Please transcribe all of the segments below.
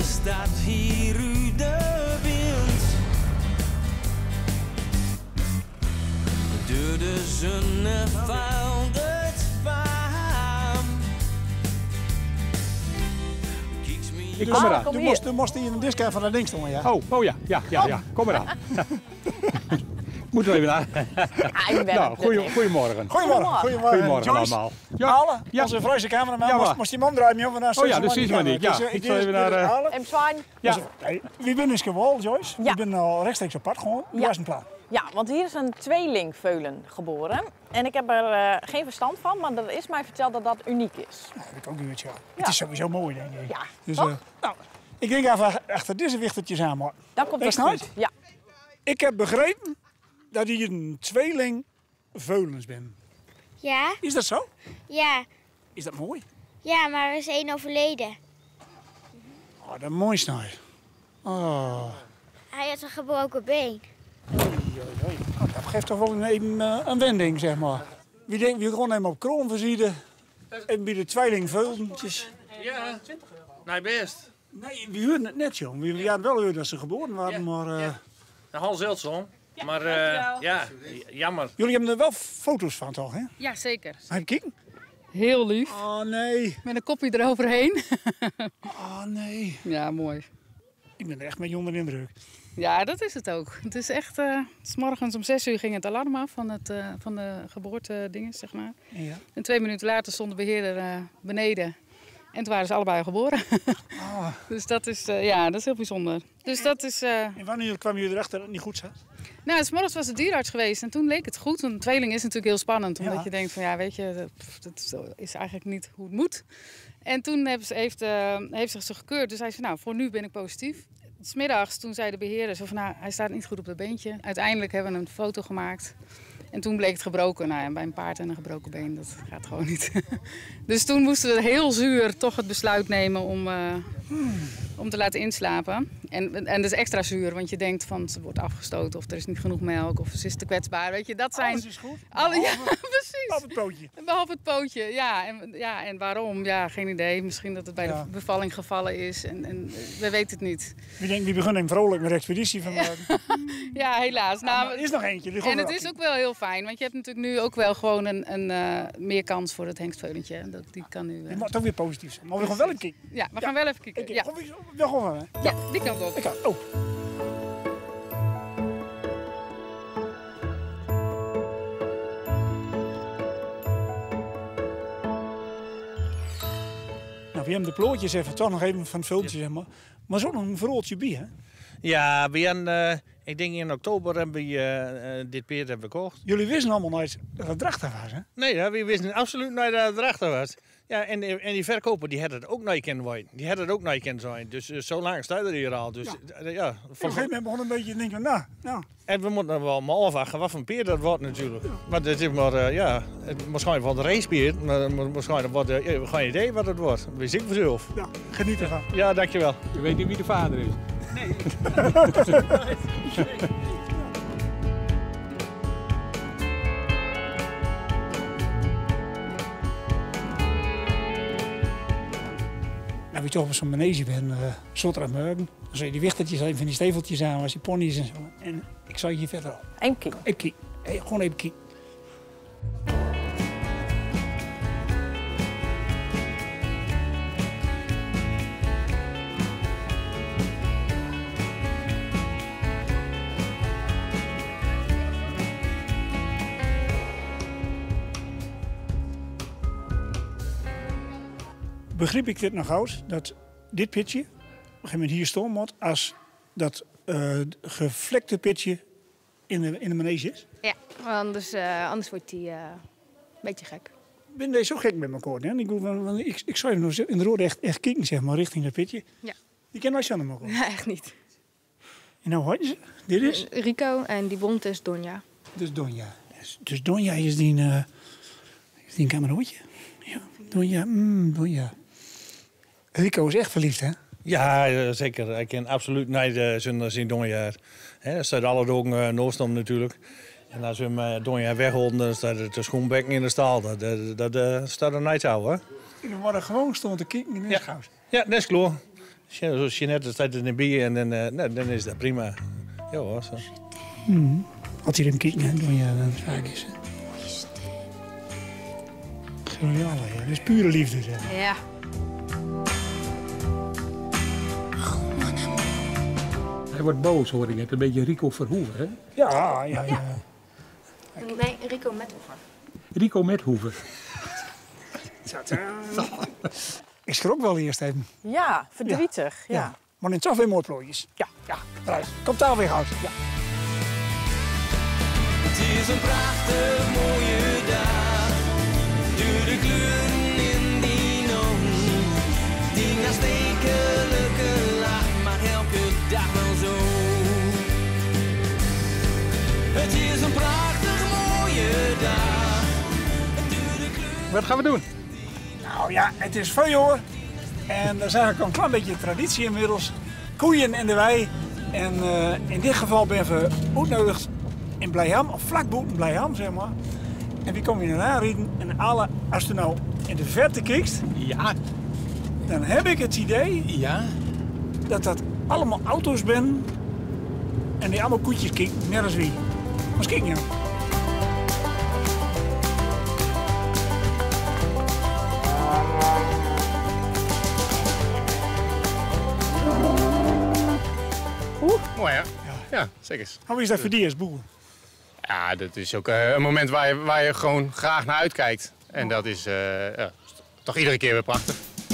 stad hier uit de wind. Door de zonne valt het warm. Ik kom eraan. Du moest hier een disco van de links doen, ja? Oh ja, ja. Kom eraan. Moeten we even naar. Goedemorgen. Goedemorgen allemaal. Ale, onze Vreese cameraman, moest die man draaien, jongen. Oh ja, dat zie je maar niet. Ja, ik zal even naar... En Zwaan. Ja. Wie ben is gewoon, Joyce? Ja. Ik ben al rechtstreeks op pad gewoon. Waar is een plan? Ja, want hier is een tweelingveulen geboren. En ik heb er geen verstand van, maar er is mij verteld dat dat uniek is. Dat weet ik ook niet, ja. Het is sowieso mooi, denk ik. Ja, Dus, toch? nou, ik denk even achter deze wichtertjes aan, maar... Dan komt het goed. Ja. Ik heb begrepen dat hier een tweeling veulens bent. Ja, Is dat zo? ja. Is dat mooi? Ja, maar er is één overleden. Oh, dat is mooi snij. Oh. Hij had een gebroken been. Nou, dat geeft toch wel even een wending, zeg maar. Wie denkt, wie gewoon helemaal op kroon versieden en bij de tweeling veulentjes. Ja, nee best. Nee, we hoorden het net, jong. We hadden wel gehoord dat ze geboren waren, maar... Een half zeldzaam. Maar ja, jammer. Jullie hebben er wel foto's van, toch, hè? Ja, zeker. Ga je kijken? Heel lief. Oh, nee. Met een kopje eroverheen. Oh, nee. Ja, mooi. Ik ben er echt met je onder de indruk. Ja, dat is het ook. Het is echt... 's morgens om 6 uur ging het alarm af van de geboortedingen, zeg maar. Ja. En 2 minuten later stond de beheerder beneden. En toen waren ze allebei geboren. Oh. Dus dat is, ja, dat is heel bijzonder. Dus dat is... En wanneer kwamen jullie erachter dat het niet goed zat? Nou, 's morgens was de dierarts geweest en toen leek het goed. Want een tweeling is natuurlijk heel spannend. Omdat Ja. je denkt van ja, weet je, dat is eigenlijk niet hoe het moet. En toen heeft ze gekeurd. Dus hij zei nou, voor nu ben ik positief. 's Middags toen zei de beheerder zo van nou, hij staat niet goed op het beentje. Uiteindelijk hebben we een foto gemaakt. En toen bleek het gebroken. Nou ja, bij een paard en een gebroken been, dat gaat gewoon niet. Dus toen moesten we heel zuur toch het besluit nemen om te laten inslapen. En dat is extra zuur, want je denkt van ze wordt afgestoten of er is niet genoeg melk of ze is te kwetsbaar. Weet je, dat zijn... Alles is goed? Ja, precies. Behalve het pootje. Behalve het pootje, ja. En waarom? Ja, geen idee. Misschien dat het bij de bevalling gevallen is en we weten het niet. Wie denkt, wie beginnen vrolijk met de expeditie vandaag? Ja, helaas. Nou, er is nog eentje. En het is ook wel heel fijn, want je hebt natuurlijk nu ook wel gewoon meer kans voor het hengstveulentje. Die kan nu... Die moet toch weer positief zijn. Maar we gaan wel een kijken. Ja, we gaan wel even kijken. Ja. We gaan wel, hè? Ja, die kant op. Ik ga. Oh. Nou, we hebben de plootjes even toch nog even van het vultje, zeg maar. Maar er is ook nog een verroeltje bij, hè? Ja, we hebben, ik denk in oktober hebben we dit peert hebben gekocht. Jullie wisten allemaal nooit dat het drachtig was, hè? Nee, we wisten absoluut nooit dat het erachter was. Ja, en die verkoper die had het ook nooit kunnen weten. Die had het ook nooit kunnen zijn. Dus zo lang staat er hier al. Dus Ja. ja, Op een gegeven moment begon een beetje te denken van, nou. En we moeten wel maar afwachten wat voor peer dat wordt natuurlijk. Maar het is maar, het waarschijnlijk wel de racepeer. Maar waarschijnlijk wordt geen idee wat het wordt. Wist ik vanzelf. Ja, geniet ervan. Ja, dankjewel. Je weet niet wie de vader is. Nee. Nou, wie toch op zo'n manege bent, zondagmorgen, dan zul je die wichtertjes even van die steveltjes aan, was die ponies en zo. En ik zal je hier verder op. Eén keer. Even kijken. Hey, gewoon even kijken. Begreep ik dit nog goed, dat dit pitje op een gegeven moment hier staan moet als dat gevlekte pitje in de manege is? Ja, anders wordt die een beetje gek. Ben je zo gek met elkaar? Hè? Ik zou even nog in de rode echt kijken, zeg maar, richting dat pitje. Ja. Die ken wij zo nog elkaar. Nee, echt niet. En nou hoor je ze? Dit is? Rico en die wond is Donja. Dus Donja. Dus Donja is die kameraadje. Ja, Donja, Donja. Rico is echt verliefd, hè? Ja, zeker. Ik ken absoluut niet zijn donjaar. Er staat alle dagen naast hem natuurlijk. En als we hem donjaar weghouden, dan staat het schoenbekken in de staal. Dat staat er niet zo, hè? We worden gewoon stond te kijken in de schouw. Ja, dat is klaar. Zoals je net staat in een bier en dan is dat prima. Ja hoor, zo. Had hij hem kijken, hè, doe je dan vaak is. Geniaal, hè. Dat is pure liefde, zeg. Ja. Hij wordt boos, hoor ik net. Een beetje Rico Verhoeven, hè? Ja. Nee, Rico Methoever. Rico Methoeven. Ik schrok wel eerst even. Ja, verdrietig. Ja. Maar in zoveel mooi plooitjes. Ja. Eruit. Komt daar weer uit. Ja. Het is een prachtig mooie dag. Door de kleuren in die ogen. Die aanstekelijke lach, maar elke dag wel zo. Het is een prachtig mooie dag. Door de kleuren... Wat gaan we doen? Nou ja, het is voorjaar. En er is eigenlijk al een klein beetje traditie inmiddels. Koeien en de wei. En in dit geval ben we uitgenodigd in Blijham, of vlak buiten Blijham, zeg maar. En wie kom je naar aanrieden? En als je nou in de verte kijkt, Ja. dan heb ik het idee Ja. dat dat allemaal auto's zijn. En die allemaal koetjes kijken, net als wie. Maar kijk nou. Mooi hè? Ja, zeker. Hoe is dat voor die als boer? Ja, dat is ook een moment waar je gewoon graag naar uitkijkt. En dat is toch iedere keer weer prachtig.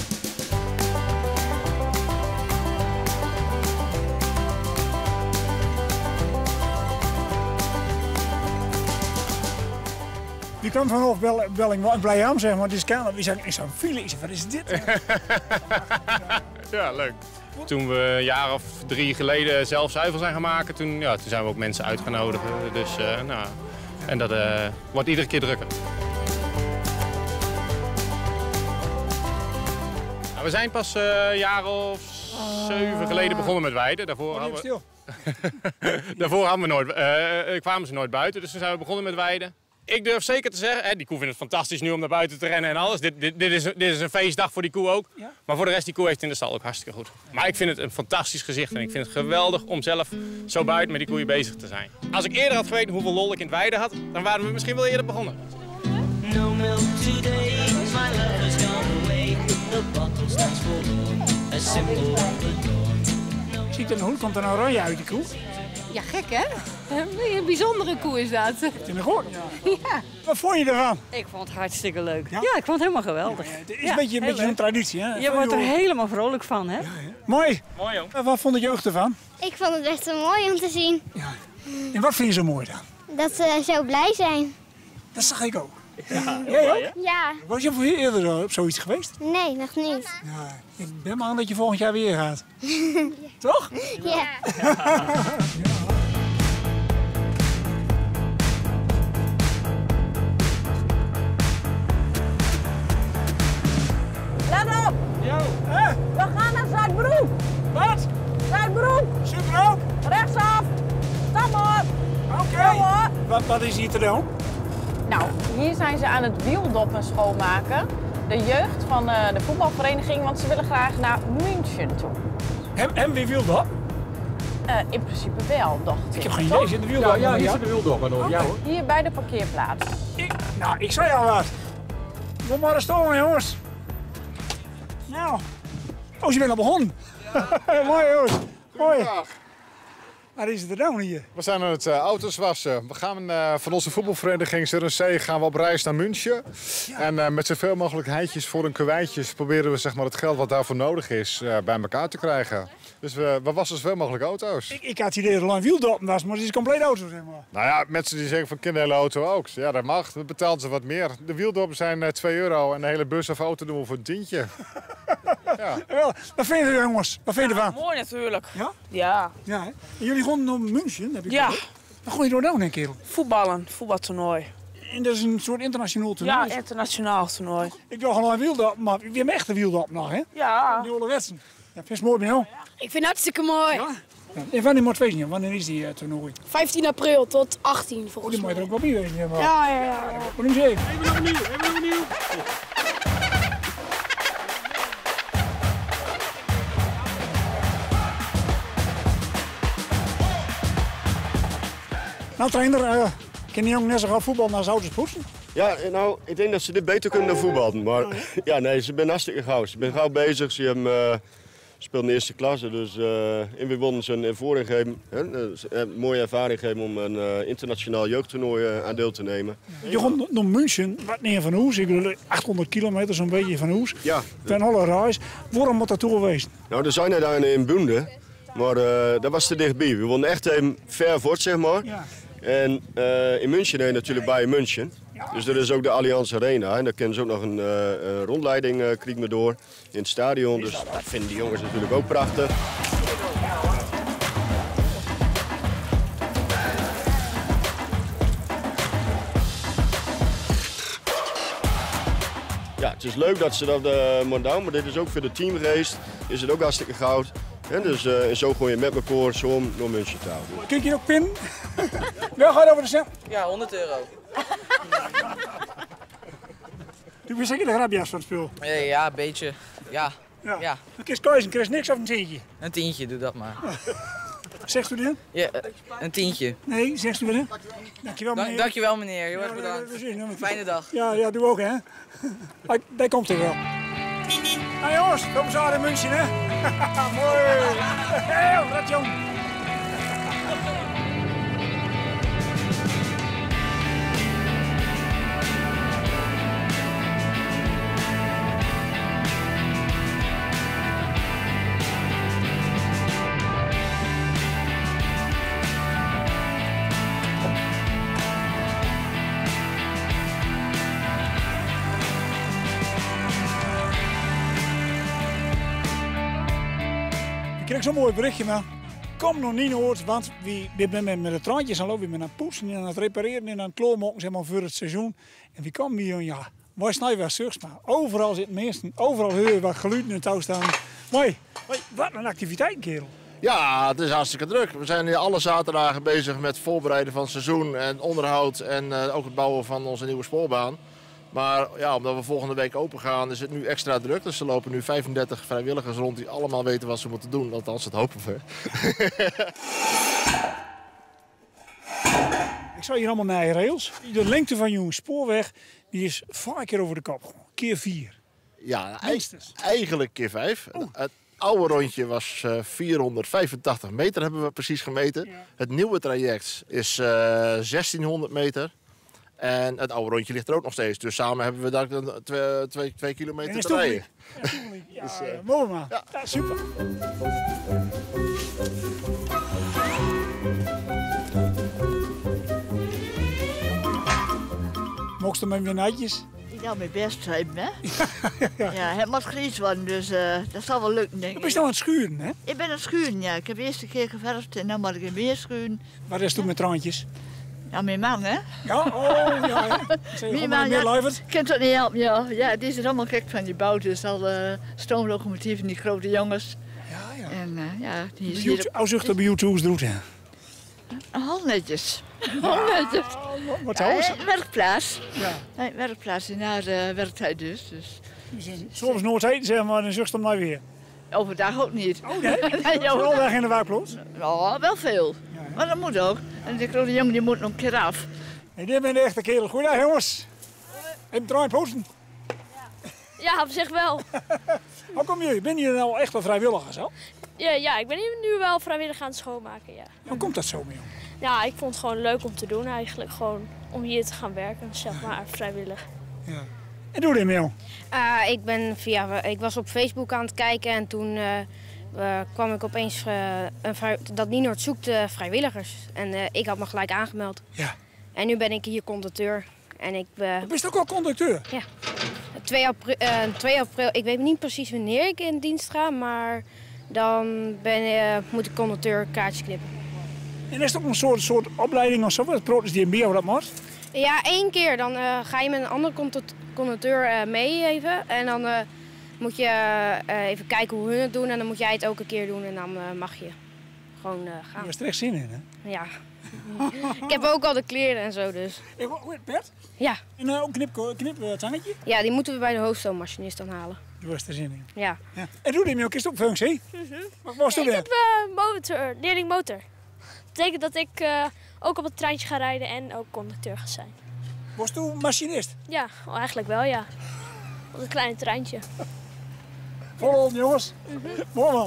Die kwam vanaf Belling Blijham, zeg maar. Die is kamer. Wie zei, ik zou file. Ik zei, wat is dit? Ja, leuk. Toen we een jaar of 3 geleden zelf zuivel zijn gaan maken, toen zijn we ook mensen uitgenodigd. Dus, en dat wordt iedere keer drukker. Nou, we zijn pas een jaar of 7 geleden begonnen met weiden. Daarvoor kwamen ze nooit buiten, dus toen zijn we begonnen met weiden. Ik durf zeker te zeggen, die koe vindt het fantastisch nu om naar buiten te rennen en alles. Dit is een feestdag voor die koe ook. Ja? Maar voor de rest, die koe heeft in de stal ook hartstikke goed. Maar ik vind het een fantastisch gezicht en ik vind het geweldig om zelf zo buiten met die koeien bezig te zijn. Als ik eerder had geweten hoeveel lol ik in het weiden had, dan waren we misschien wel eerder begonnen. No milk today, my love has gone away. The bottle stands forlorn, a symbol of the dawn. Ziet er hoe komt er nou oranje uit die koe? Ja, gek hè? Een bijzondere koe is dat. In de goor. Ja. Wat vond je ervan? Ik vond het hartstikke leuk. Ja? Ja, ik vond het helemaal geweldig. Het is een beetje een traditie, hè? Je wordt er helemaal vrolijk van, hè? Mooi. Mooi joh. Wat vond de jeugd ervan? Ik vond het best wel mooi om te zien. En wat vind je zo mooi dan? Dat ze zo blij zijn. Dat zag ik ook. Ja. Jij ook? Ja. Was je voor eerder op zoiets geweest? Nee, nog niet. Ja. Ik ben bang dat je volgend jaar weer gaat. Toch? Ja. Let op! We gaan naar Zuidbroek! Wat? Zuidbroek! Superhoop? Rechtsaf! Stap maar! Oké. Ja, hoor. Wat is hier te doen? Nou, hier zijn ze aan het wieldoppen schoonmaken. De jeugd van de voetbalvereniging, want ze willen graag naar München toe. En wie wil dat? In principe wel, dacht ik. Ik heb geen idee. Zit de wieldoppen? Ja, hier zit de wilddog nog. Ja hoor. Hier bij de parkeerplaats. Ik zei al wat. Kom maar eens stomen, jongens. Nou. Oh, je bent al begonnen. Ja. Mooi, jongens. Mooi. Waar is het er nou hier? We zijn aan het auto's wassen. We gaan van onze voetbalvereniging ZNC gaan we op reis naar München. Ja. En met zoveel mogelijk heitjes voor een kwijtjes proberen we zeg maar, het geld wat daarvoor nodig is bij elkaar te krijgen. Dus we wassen zoveel mogelijk auto's. Ik had het idee dat er lang wieldoppen was, maar het is een compleet auto, zeg maar. Nou ja, mensen die zeggen van kind de hele auto ook. Ja, dat mag. Dan betalen ze wat meer. De wieldoppen zijn €2 en de hele bus of auto doen we voor een tientje. Ja. Wel, wat vind je er, jongens? Wat vind je ervan? Mooi natuurlijk. Ja? Ja. Ja, hè? En jullie gaan naar München, heb ik Ja. gehoord. Wat gooi je door nou, een kerel? Voetballen, voetbaltoernooi. En dat is een soort internationaal toernooi? Ja, internationaal toernooi. Ik dacht al een wieldoppen, maar we hebben echt een wieldoppen nog, hè? Ja. Die ouderwetsen. Ja, vind je het mooi bij jou? Ik vind het hartstikke mooi. Ja? Ja. En wanneer moet het wezen? Wanneer is die toernooi? 15 april tot 18 volgens Die mij. moet je er ook wel bij wezen. Ja, Ja. Wat doen ze? Even opnieuw. Nou trainer, kan die jongen net zo gaan voetballen als ouders poetsen? Ja, nou, ik denk dat ze dit beter kunnen dan voetballen. Maar ja, nee, ze zijn hartstikke gauw. Ze zijn gauw bezig. Ze hebben, speelt in de eerste klasse. Dus en we wilden ze een ervaring geven, een mooie ervaring geven om een internationaal jeugdtoernooi aan deel te nemen. Je gaat naar München, wat neer van Hoes. Ik bedoel, 800 kilometer zo'n beetje van Hoes. Ja. Van alle reis. Waarom moet dat toe geweest? Nou, er zijn er daar in Bunde, maar dat was te dichtbij. We woonden echt even ver voort, zeg maar. Ja. En in München heen natuurlijk bij München. Dus er is ook de Allianz Arena en daar kennen ze ook nog een rondleiding kriegen we door in het stadion. Dus dat vinden die jongens natuurlijk ook prachtig. Ja, het is leuk dat ze dat moeten doen, maar dit is ook voor het team geweest. Is het ook hartstikke goud. En dus zo gooi je met elkaar zo om naar München te houden. Kijk je ook pin? Wel gaat over de cent? Ja, €100. Doe je zeker de grapjas van het spul? Ja, een beetje. Ja. Dan kies keuze, krijg niks of een tientje? Een tientje, doe dat maar. Zegt u dit? Ja, een tientje. Nee, zegt u dit? Dankjewel meneer. Dankjewel meneer, heel erg bedankt. Fijne dag. Ja, doe ook hè. Daar komt hij wel. Nou jongens, kom zo aan in München hè. Mooi. Heel rat jong. Ik kreeg zo'n mooi berichtje, maar kom nog niet hoort, want we zijn met de traantjes aan lopen, we zijn aan het poetsen en aan het repareren en aan het kloormokken zeg maar, voor het seizoen. En wie kwam hier, ja, wij snijden wel zucht, maar overal zit mensen, overal hoor je wat geluiden in het touw staan. Mooi, wat een activiteit, kerel. Ja, het is hartstikke druk. We zijn hier alle zaterdagen bezig met het voorbereiden van het seizoen en onderhoud en ook het bouwen van onze nieuwe spoorbaan. Maar ja, omdat we volgende week open gaan, is het nu extra druk. Dus er lopen nu 35 vrijwilligers rond die allemaal weten wat ze moeten doen. Althans, dat hopen we. Ik zou hier allemaal naar rails. De lengte van je spoorweg die is 5 keer over de kop. Keer 4. Ja, eigenlijk keer 5. Het oude rondje was 485 meter, hebben we precies gemeten. Ja. Het nieuwe traject is 1600 meter. En het oude rondje ligt er ook nog steeds. Dus samen hebben we daar 2 kilometer te rijden. Ja, dus, mooi man. Ja, super. Mocht je met weer netjes? Ik zal mijn best hebben, hè? Ja, het moet grijs worden, dus dat zal wel lukken, denk ik. Ben je nou aan het schuren, hè? Ik ben aan het schuren, ja. Ik heb de eerste keer geverfd en dan moet ik weer schuren. Wat is toen met traantjes? Ja, mijn man, hè? Ja, oh, ja. Mijn man, ja, kent dat niet helpen, ja. Ja, die is er allemaal gek van, die bouwt dus al stoomlocomotieven, die grote jongens. Ja. En ja, die is hier... Als je het bij YouTube doet, hè? Al netjes. Al netjes. Wat trouwens? Werkplaats. Ja. Nee, werkplaats, en daar werkt hij dus. Soms nooit eten, zeg maar, dan zucht hem maar weer. Overdag ook niet. Oh nee? Wel dag in de werkplaats? Ja, wel veel. Ja, ja. Maar dat moet ook. En die grote jongen die moet nog een keer af. Hey, dit ben de echte kerel. Goeiedag jongens. Even draaien posten. Ja, op zich wel. Hoe kom je? Ben je nou echt wel vrijwilligers, hè? Ja, ik ben hier nu wel vrijwillig aan het schoonmaken, ja. Hoe komt dat zo mee? Ja, ik vond het gewoon leuk om te doen eigenlijk. Gewoon om hier te gaan werken, zeg maar, vrijwillig. Ja. En doe dit mee? Ik was op Facebook aan het kijken en toen kwam ik opeens dat Nienoord zoekt vrijwilligers. En ik had me gelijk aangemeld. Ja. En nu ben ik hier conducteur. En ik ben je ook al conducteur? Ja. 2 april, ik weet niet precies wanneer ik in dienst ga, maar dan moet ik conducteur kaartjes knippen. En is het ook een soort opleiding of zo? Wat is die MBO dat moet? Ja, 1 keer. Dan ga je met een andere conducteur mee even. En dan moet je even kijken hoe hun het doen. En dan moet jij het ook een keer doen. En dan mag je gewoon gaan. Je hebt er echt zin in, hè? Ja. Ik heb ook al de kleren en zo, dus. Hoe heet Bert? Ja. En ook kniptangetje? Ja, die moeten we bij de hoofdstoommachinist dan halen. Je was er zin in. Ja. En doe die ook, is het ook functie? Wat was ik heb motor, leerling motor. Dat betekent dat ik ook op het treintje gaan rijden en ook conducteur gaan zijn. Was toen machinist? Ja, eigenlijk wel, ja. Op een klein treintje. Volop, jongens. Mooi man.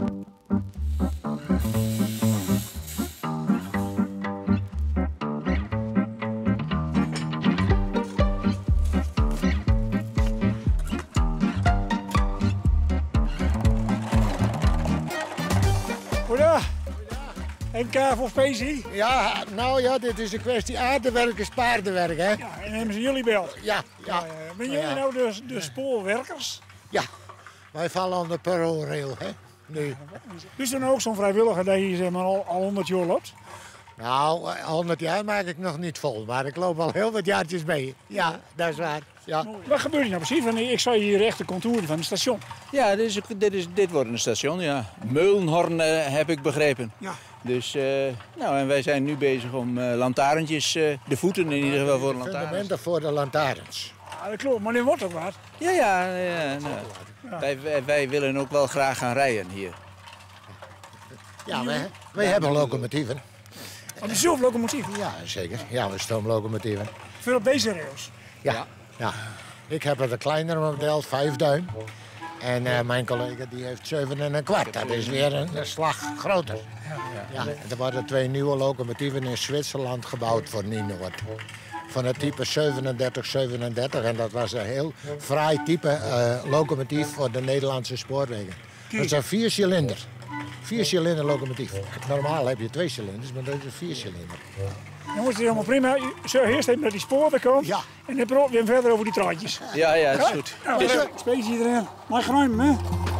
Goedendag. NK voor Specie? Ja, nou ja, dit is een kwestie aardewerk is paardenwerk, hè? Ja, en hebben ze jullie bel? Ja. Ben jullie nou de spoorwerkers? Ja, wij vallen aan de ProRail, hè? Nu. Is er nou ook zo'n vrijwilliger dat je zeg maar, al 100 jaar loopt? Nou, 100 jaar maak ik nog niet vol, maar ik loop al heel wat jaartjes mee. Ja, dat is waar. Ja. Wat gebeurt hier nou precies? Want ik zag hier echt de contouren van het station. Ja, dit wordt een station, ja. Meulenhorn heb ik begrepen. Ja. Dus, nou, en wij zijn nu bezig om lantaarntjes, de voeten in ieder geval voor lantaarns. Fundamenten voor de lantaarns. Ja, dat klopt, maar nu wordt het wat. Ja. Nou, wij willen ook wel graag gaan rijden hier. Ja, wij hebben locomotieven. Heb je zelf locomotieven? Ja, zeker. Ja, we stoomlocomotieven. Veel op deze rails? Ja. Ik heb het een kleinere model, 5 duim. En mijn collega die heeft 7,25. Dat is weer een slag groter. Ja, er worden 2 nieuwe locomotieven in Zwitserland gebouwd voor Nienoord. Van het type 3737. En dat was een heel fraai type locomotief voor de Nederlandse spoorwegen. Dat is een 4-cilinder. 4-cilinder locomotief. Normaal heb je 2 cilinders, maar dat is een 4-cilinder. Jongens, het is helemaal prima. Zorg eerst even dat die spoor er komt. Ja. En dan praten we weer verder over die traantjes. Ja, dat is goed. Nou, Specie iedereen. Maar geruim, hè?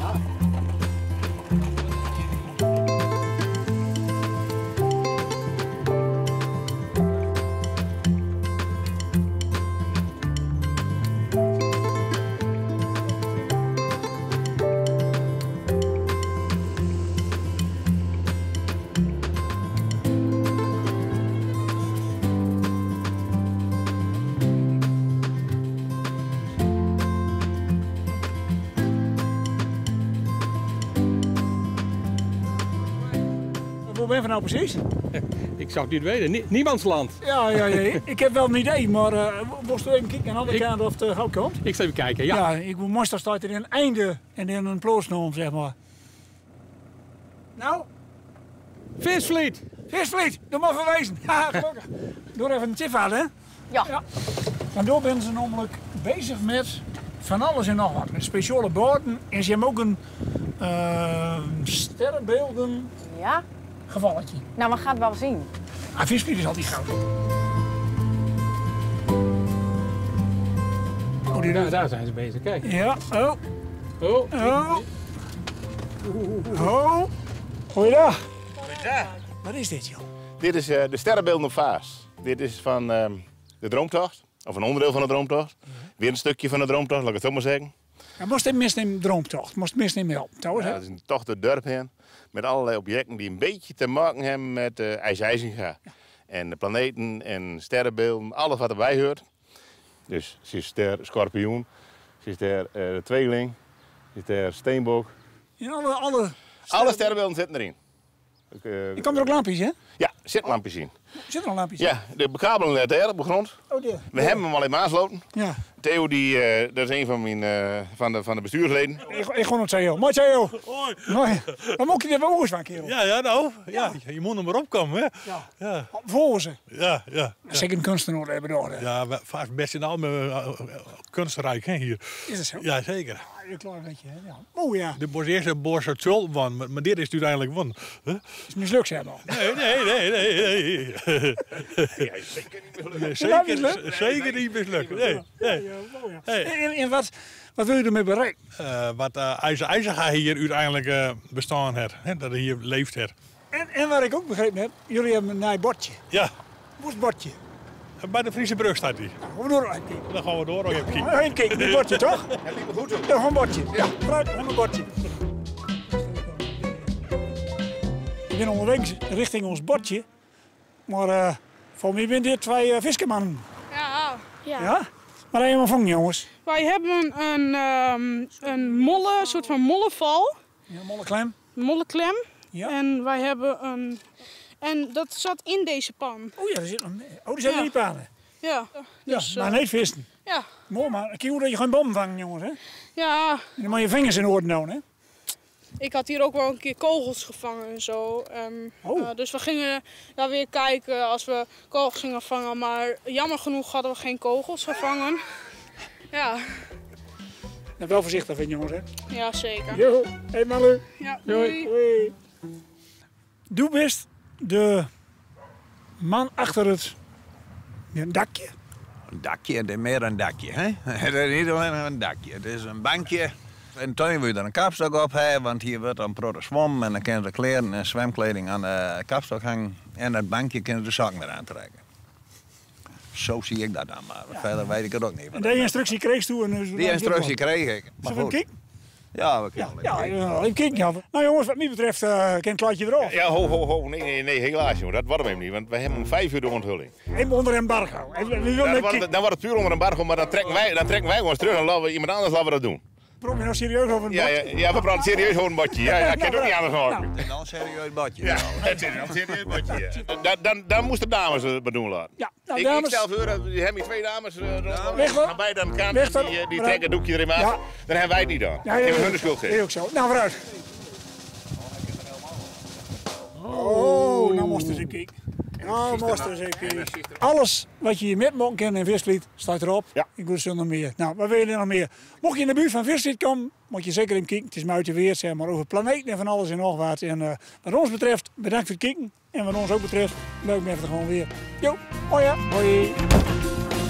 Waar ben je nou precies? Ik zou het niet weten. Niemandsland. Ja. Ik heb wel een idee, maar moest er even kijken aan de andere kant of het goed komt? Ik zal even kijken, ja. Ja, ik moet moest staat er in een einde en in een ploosnoom, zeg maar. Nou? Visvliet! Visvliet, doe maar verwezen. Ja, gelukkig. Doe even een tip aan, hè? Ja. En door zijn ze namelijk bezig met van alles en nog wat. Met speciale borden. En ze hebben ook een sterrenbeelden gevalletje. Nou, we gaan het wel zien. Visvliet is altijd goud. Daar zijn ze bezig, kijk. Ja, Goeiedag. Goeiedag. Wat is dit, joh? Dit is de sterrenbeelden op Vaas. Dit is van de Droomtocht, of een onderdeel van de Droomtocht. Weer een stukje van de Droomtocht, laat ik het zo maar zeggen. Ja, moest je mis in de Droomtocht? Moest je mis in helpen? Ja, dat is een tocht door het dorp heen. Met allerlei objecten die een beetje te maken hebben met IJsijzinga. Ja. En de planeten en sterrenbeelden, alles wat erbij hoort. Dus ze is der schorpioen, ze is der de tweeling, ze is der steenbok. In alle sterrenbeelden zitten erin. Je komt er ook lampjes, hè? Ja, er zitten lampjes in. Zitten er lampjes in? Ja, de bekabeling ligt daar op de grond. Oh, dear. We hebben hem al in aansloten. Ja. Theo, dat is een van mijn van de bestuursleden. Ik gewoon op Theo. Mooi Theo. Hoi. Dan moet je er wel oors van, kerel. Ja, je moet er maar opkomen, hè. Ja. Voor ze. Ja. Zeker een kunstenaar hebben door. Ja, vaak best in al mijn kunstrijk, hè, hier. Is dat zo? Ja, zeker. Een klein beetje, hè. Ja. Oh ja. De was eerst een boos uit van, maar dit is het uiteindelijk van. Huh? Is mislukt, zeg maar. Nee. Ja, zeker niet mislukt. Nee. En wat wil je ermee bereiken? Wat IJzerga hier uiteindelijk bestaan heeft. Dat hij hier leeft heeft. En wat ik ook begrepen heb, jullie hebben een naai bordje. Ja. Hoe is het bordje? Bij de Friese brug staat hij. Dan gaan we door. Even kijken, dit bordje toch? Ja, liep goed hoor. Ja, een bordje. Ja, vooruit, een bordje. Ik ben onderweg richting ons bordje. Maar voor mij zijn dit 2 viskermannen. Ja? Maar helemaal vangen, jongens. Wij hebben een molle, een soort van molleval. Ja, molleklem. Molleklem. Ja. En wij hebben een En dat zat in deze pan. Oh ja, er zit nog meer. Oh, die zijn in die pannen. Ja. Dus, maar niet vissen. Ja. Mooi, maar kijk hoe dat je geen bommen vangt, jongens. Hè? Ja. En dan moet je vingers in orde houden, hè? Ik had hier ook wel een keer kogels gevangen en zo. Dus we gingen daar weer kijken als we kogels gingen vangen. Maar jammer genoeg hadden we geen kogels gevangen. Ja. En wel voorzichtig vind, jongens, hè? Ja, zeker. Jo, hey Malu. Ja, doei. Doei. Doe best de man achter het dakje. Een dakje, het is meer een dakje. Hè? Het is niet alleen een dakje. Het is een bankje. In de tuin wil je er een kapstok op hebben, want hier wordt dan protte zwom. En dan kunnen ze kleren en zwemkleding aan de kapstok hangen. En dat bankje kunnen ze de zak meer aantrekken. Zo zie ik dat dan maar. Verder weet ik het ook niet. En die instructie kreeg je toen? Die instructie kreeg ik. Zullen we hem kijken? Ja, we kunnen even kijken. Nou jongens, wat mij betreft kan het klaartje eraf. Ja, ho. Nee, helaas jongen. Dat wordt hem niet, want wij hebben om 5 uur de onthulling. Even onder embargo. Dan wordt het puur onder embargo, maar dan trekken wij gewoon terug en laten we iemand anders laten we dat doen. Praat je nou serieus over een badje? Ja, we praten serieus over een badje. Ja, ik kan het ook niet anders horen. Het is dan een serieus badje. Ja, het is een serieus badje. Dan moesten de dames het doen laten. Ja, nou, ik stel voor, we hebben 2 dames gaan bij de kant, die trekken het doekje erin af. Ja. Dan hebben wij het niet dan. Ja, ik heb hun de schuld gegeven. Ook zo. Nou, vooruit. Oh, nou moesten ze kijken. Nou moesten ze kijken. Alles wat je hier met mogen kennen in Visvliet staat erop. Ja. Ik doe er nog meer. Nou, wat wil je er nog meer? Mocht je in de buurt van Visvliet komen, moet je zeker even kijken. Het is maar uit de weer, zeg maar, over planeten en van alles en nog wat. En wat ons betreft, bedankt voor het kijken. En wat ons ook betreft, leuk ben je er gewoon weer. Jo, hoi ja. Hoi.